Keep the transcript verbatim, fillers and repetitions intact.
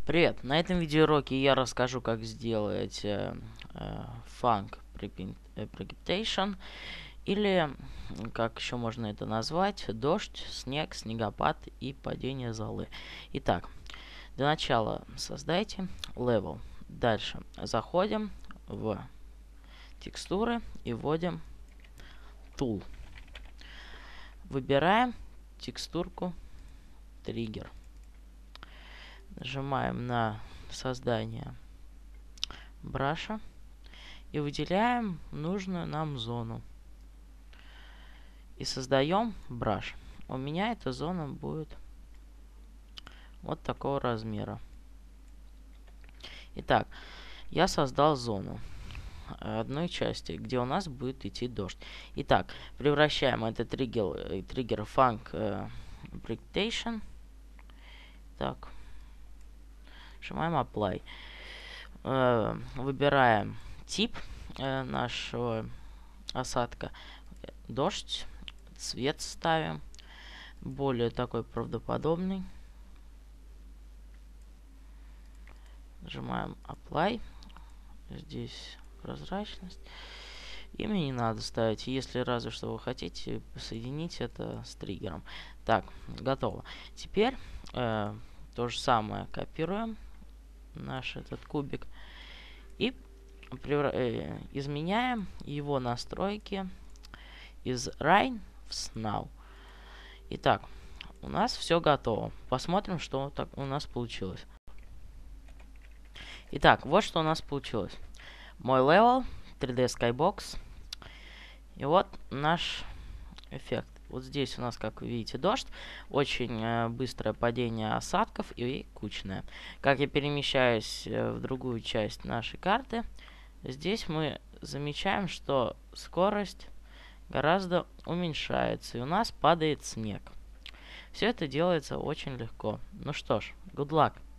Привет! На этом видеоуроке я расскажу, как сделать э, э, Funk Precipitation, или, как еще можно это назвать, дождь, снег, снегопад и падение золы. Итак, для начала создайте level. Дальше заходим в текстуры и вводим Tool. Выбираем текстурку триггер. Нажимаем на создание браша и выделяем нужную нам зону. И создаем браш. У меня эта зона будет вот такого размера. Итак, я создал зону одной части, где у нас будет идти дождь. Итак, превращаем этот триггер, триггер Funk Precipitation. Так. Нажимаем Apply. Э, выбираем тип э, нашего осадка. Дождь. Цвет ставим. Более такой правдоподобный. Нажимаем Apply. Здесь прозрачность. Имя не надо ставить. Если разве что вы хотите соединить это с триггером. Так, готово. Теперь э, то же самое копируем. Наш этот кубик и э, изменяем его настройки из Rain в Snow. Итак, у нас все готово. Посмотрим, что так у нас получилось. Итак, вот что у нас получилось. Мой level, три дэ Skybox. И вот наш эффект. Вот здесь у нас, как вы видите, дождь, очень э, быстрое падение осадков и кучное. Как я перемещаюсь э, в другую часть нашей карты, здесь мы замечаем, что скорость гораздо уменьшается, и у нас падает снег. Все это делается очень легко. Ну что ж, good luck!